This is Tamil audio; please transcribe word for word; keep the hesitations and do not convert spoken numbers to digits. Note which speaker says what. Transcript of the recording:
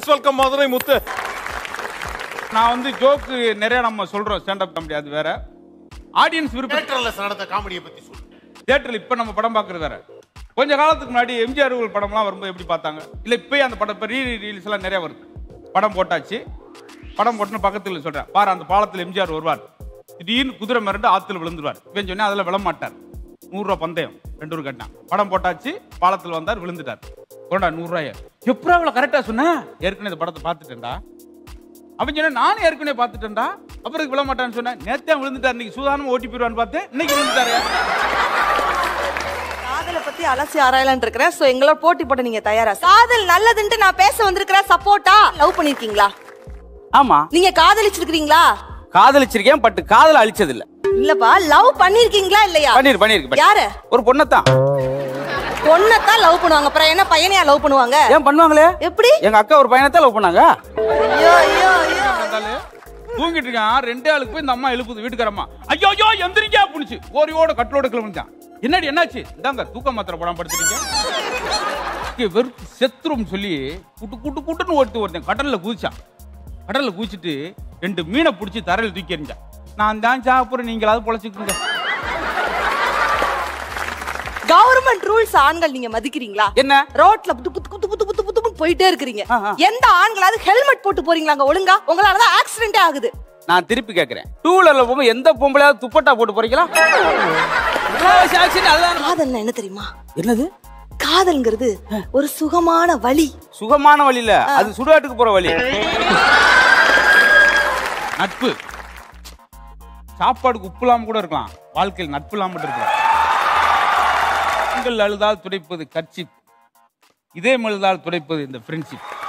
Speaker 1: வெல்கம் மதுரை முத்து. நான் வந்து ஜோக்கு நிறைய நம்ம சொல்றோம் ஸ்டாண்ட் அப் காமெடி, அது வேற. ஆடியன்ஸ் விருப்பம்
Speaker 2: தியேட்டர்ல நடந்த காமெடியை பத்தி சொல்லு.
Speaker 1: தியேட்டர்ல இப்ப நம்ம படம் பார்க்கறது வேற. கொஞ்ச காலத்துக்கு முன்னாடி எம்ஜிஆர் படம்லாம் வரும்போது எப்படி பார்த்தாங்க? இல்ல இப்பயே அந்த படம் ரீ ரிலீஸ் எல்லாம் நிறைய வருது. படம் போட்டாச்சு, படம் போட்டுன்னு பக்கத்துல சொல்றேன் பாரு, அந்த பாலத்தில் எம்ஜிஆர் வருவார், திடீர்னு குதிரை மிரண்டு ஆத்துல விழுந்துருவார். இவன் சொன்னா அதில் விழ மாட்டார். நூறு ரூபாய் பந்தயம் ரெண்டு ரூபா கட்டினான். படம் போட்டாச்சு, பாலத்தில் வந்தார், விழுந்துட்டார். கொண்டா நூறு ரூபாய். எப்பறம் அவ்வளோ கரெக்டா சொன்ன? ஏற்கனவே இந்த படத்தை பார்த்துட்டேன்டா. அவன் சொன்ன நானும் ஏற்கனவே பார்த்துட்டேன்டா. அப்புறம் விழ மாட்டான்னு சொன்னேன். நேத்தே விழுந்துட்டார், இன்னைக்கு சுதாரணம் ஓட்டி போயிடுவான்னு பார்த்தேன், இன்னைக்கு விழுந்துட்டாரு.
Speaker 3: காதலை பத்தி அலசி ஆராயலான்னு இருக்கிறேன். சோ எங்களோட போட்டி போட்டு நீங்க தயாரா? காதல் நல்லதுன்ட்டு நான் பேச வந்திருக்கிறேன். சப்போர்ட்டா? லவ் பண்ணிருக்கீங்களா?
Speaker 4: ஆமா.
Speaker 3: நீங்க காதலிச்சிருக்கீங்களா?
Speaker 4: காதலிச்சிருக்கேன், பட் காதல அழிச்சது இல்ல.
Speaker 3: இல்லப்பா, லவ் பண்ணிருக்கீங்களா இல்லையா?
Speaker 4: பண்ணிரு பண்ணிருக்கு.
Speaker 3: யாரு?
Speaker 4: ஒரு பொண்ணத்தான்.
Speaker 3: பொண்ணத்தான் லவ் பண்ணுவாங்க. அப்புறம் என்ன பையனையா லவ் பண்ணுவாங்க?
Speaker 4: ஏன் பண்ணுவாங்களே?
Speaker 3: எப்படி?
Speaker 4: எங்க அக்கா ஒரு பையனத்தான் லவ் பண்ணாங்க.
Speaker 3: ஐயோ ஐயோ ஐயோ.
Speaker 1: தூங்கிட்டு இருக்கான், ரெண்டே ஆளுக்கு போய் இந்த அம்மா எழுப்புது, வீட்டுக்காரம்மா. ஐயோ ஐயோ எந்திரிக்கா புடிச்சு ஓரியோட கட்டலோட கிளம்பிச்சான். என்னடி என்னாச்சு? இதாங்க தூக்க மாத்திரை படம் படுத்துறீங்க. வெறும் செத்துரும் சொல்லி குட்டு குட்டு குட்டுன்னு ஓடுத்து ஒருத்தன் கடல்ல குதிச்சான். கடல்ல குதிச்சுட்டு ரெண்டு மீனை பிடிச்சி தரையில் தூக்கி எறிஞ்சான். நான் தான் சாப்பிட்றேன், நீங்களாவது பொழைச்சிக்கோங்க.
Speaker 3: கவர்மெண்ட் ரூல்ஸ் ஆண்கள் நீங்க மதிக்கிறீங்களா?
Speaker 4: என்ன?
Speaker 3: ரோட்ல புத்து புத்து புத்து புத்து புத்து புத்து போயிட்டே இருக்கீங்க. எந்த ஆண்களாவது ஹெல்மெட் போட்டு போறீங்களாங்க ஒழுங்கா? உங்களாலதான் ஆக்சிடென்ட் ஆகுது.
Speaker 4: நான் திருப்பி கேக்குறேன், டூ வீலர்ல போகும்போது எந்த பொம்பளையாவது துப்பட்டா போட்டு போறீங்களா?
Speaker 3: காதல் என்ன தெரியுமா?
Speaker 4: என்னது?
Speaker 3: காதல்ங்கிறது ஒரு சுகமான வழி.
Speaker 4: சுகமான வழி இல்ல, அது சுடுகாட்டுக்கு போற வழி.
Speaker 1: நட்பு சாப்பாடுக்கு உப்பு இல்லாம கூட இருக்கலாம், வாழ்க்கையில் நட்பு இல்லாம மட்டும் இருக்கலாம். கண்கள் அழுதால் துடைப்பது கர்ச்சிப், இதே அழுதால் துடைப்பது இந்த ஃப்ரெண்ட்ஷிப்.